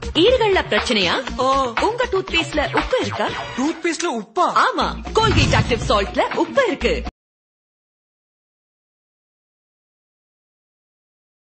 ஈறுகள்ல பிரச்சனையா? உங்க டூத் பேஸ்ட்ல உப்பு இருக்கா? டூத் பேஸ்ட்ல உப்பா? ஆமா, கோல்கேட் ஆக்டிவ் சால்ட்ல உப்பு இருக்கு.